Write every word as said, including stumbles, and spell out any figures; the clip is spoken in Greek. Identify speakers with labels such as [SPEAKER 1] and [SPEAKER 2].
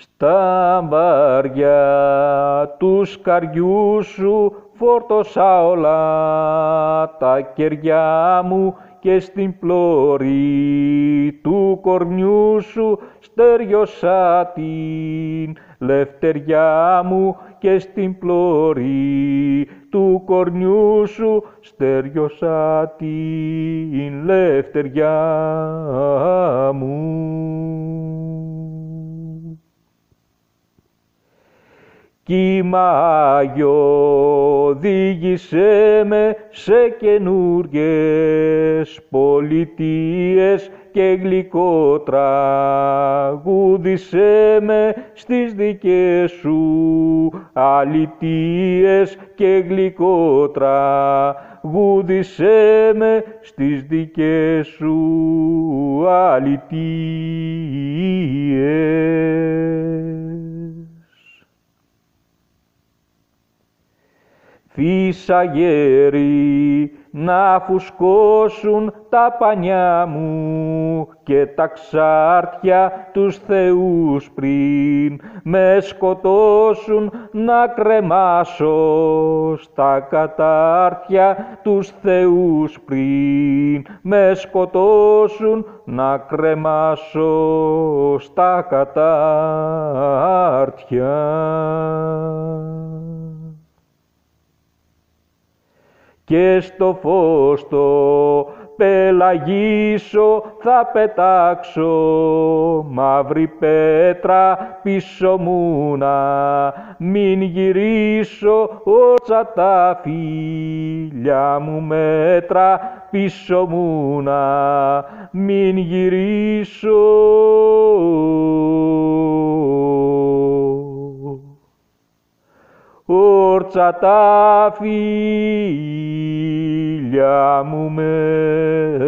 [SPEAKER 1] Στα μπαριά του σκαριού σου φόρτωσα όλα τα κεριά μου και στην πλώρη του κορμιού σου στεριώσα την λευτεριά μου και στην πλώρη του κορμιού σου στεριώσα την λευτεριά μου. Κύμαγιο, οδήγησέ με σε καινούριες πολιτείες και γλυκό τραγούδισέ με στις δικές σου αλητίες και γλυκό τραγούδισέ με στις δικές σου αλητίες. Φύσαγεροι να φουσκώσουν τα πανιά μου και τα ξάρτια τους θεούς πριν με σκοτώσουν να κρεμάσω στα κατάρτια τους θεούς πριν με σκοτώσουν να κρεμάσω στα κατάρτια. Και στο φως το πελαγίσω θα πετάξω μαύρη πέτρα πίσω μου να μην γυρίσω ότσα τα φίλια μου μέτρα πίσω μου να μην γυρίσω. Όρτσα τα φίλια μου με